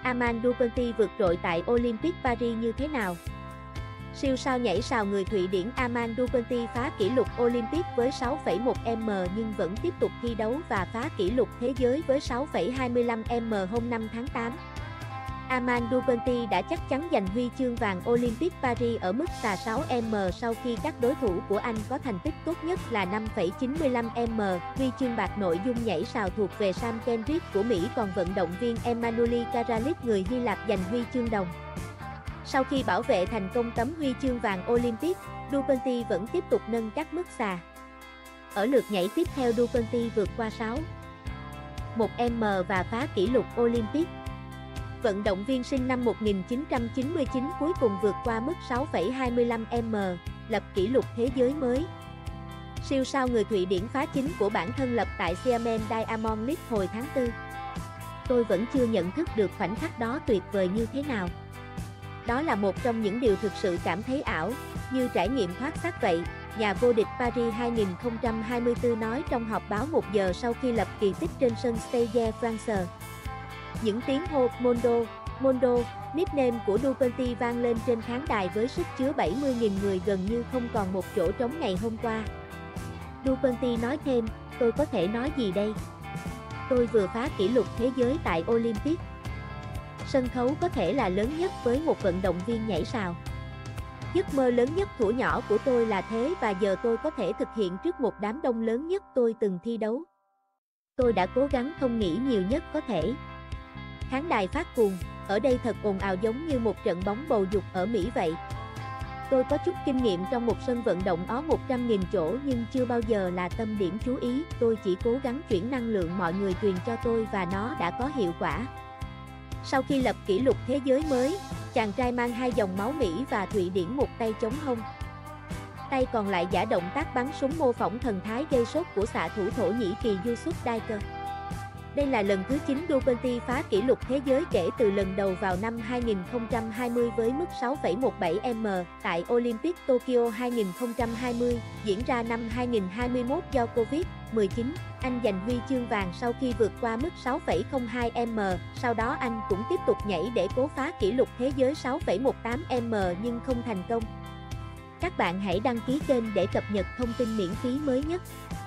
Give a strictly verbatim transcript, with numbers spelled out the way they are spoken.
Armand Duplantis vượt trội tại Olympic Paris như thế nào? Siêu sao nhảy sào người Thụy Điển Armand Duplantis phá kỷ lục Olympic với sáu phẩy một mét nhưng vẫn tiếp tục thi đấu và phá kỷ lục thế giới với sáu phẩy hai mươi lăm mét hôm năm tháng tám. Armand Duplantis đã chắc chắn giành huy chương vàng Olympic Paris ở mức xà sáu mét sau khi các đối thủ của anh có thành tích tốt nhất là năm phẩy chín mươi lăm mét. Huy chương bạc nội dung nhảy sào thuộc về Sam Kendrick của Mỹ, còn vận động viên Emmanuel Karalis người Hy Lạp giành huy chương đồng. Sau khi bảo vệ thành công tấm huy chương vàng Olympic, Duplantis vẫn tiếp tục nâng các mức xà. Ở lượt nhảy tiếp theo, Duplantis vượt qua sáu phẩy một mét và phá kỷ lục Olympic. Vận động viên sinh năm một nghìn chín trăm chín mươi chín cuối cùng vượt qua mức sáu phẩy hai mươi lăm mét, lập kỷ lục thế giới mới. Siêu sao người Thụy Điển phá chính của bản thân lập tại Xiamen Diamond League hồi tháng tư. Tôi vẫn chưa nhận thức được khoảnh khắc đó tuyệt vời như thế nào. Đó là một trong những điều thực sự cảm thấy ảo, như trải nghiệm thoát xác vậy, nhà vô địch Paris hai nghìn không trăm hai mươi tư nói trong họp báo một giờ sau khi lập kỳ tích trên sân Stade de France. Những tiếng hô Mondo, Mondo, nickname của Duplantis vang lên trên khán đài với sức chứa bảy mươi nghìn người, gần như không còn một chỗ trống ngày hôm qua. Duplantis nói thêm, tôi có thể nói gì đây? Tôi vừa phá kỷ lục thế giới tại Olympic. Sân khấu có thể là lớn nhất với một vận động viên nhảy sào. Giấc mơ lớn nhất thuở nhỏ của tôi là thế và giờ tôi có thể thực hiện trước một đám đông lớn nhất tôi từng thi đấu. Tôi đã cố gắng không nghĩ nhiều nhất có thể. Khán đài phát cuồng, ở đây thật ồn ào giống như một trận bóng bầu dục ở Mỹ vậy. Tôi có chút kinh nghiệm trong một sân vận động có một trăm nghìn chỗ nhưng chưa bao giờ là tâm điểm chú ý, tôi chỉ cố gắng chuyển năng lượng mọi người truyền cho tôi và nó đã có hiệu quả. Sau khi lập kỷ lục thế giới mới, chàng trai mang hai dòng máu Mỹ và Thụy Điển một tay chống hông. Tay còn lại giả động tác bắn súng mô phỏng thần thái gây sốt của xạ thủ Thổ Nhĩ Kỳ Yusuf Daiker. Đây là lần thứ chín Duplantis phá kỷ lục thế giới kể từ lần đầu vào năm hai nghìn không trăm hai mươi với mức sáu phẩy một bảy mét tại Olympic Tokyo hai nghìn không trăm hai mươi, diễn ra năm hai nghìn không trăm hai mươi mốt do Covid mười chín. Anh giành huy chương vàng sau khi vượt qua mức sáu phẩy không hai mét, sau đó anh cũng tiếp tục nhảy để cố phá kỷ lục thế giới sáu phẩy một tám mét nhưng không thành công. Các bạn hãy đăng ký kênh để cập nhật thông tin miễn phí mới nhất.